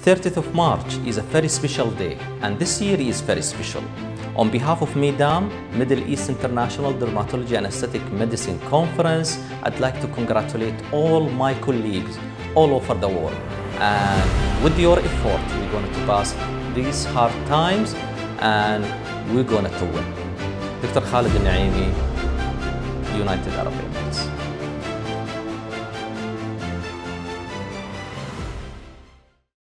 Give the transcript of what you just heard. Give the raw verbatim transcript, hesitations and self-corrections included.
thirtieth of March is a very special day, and this year is very special. On behalf of MEIDAM, Middle East International Dermatology and Aesthetic Medicine Conference, I'd like to congratulate all my colleagues all over the world. And with your effort, we're going to pass these hard times and we're going to win. Doctor Khaled Al Nuaimi, United Arab Emirates.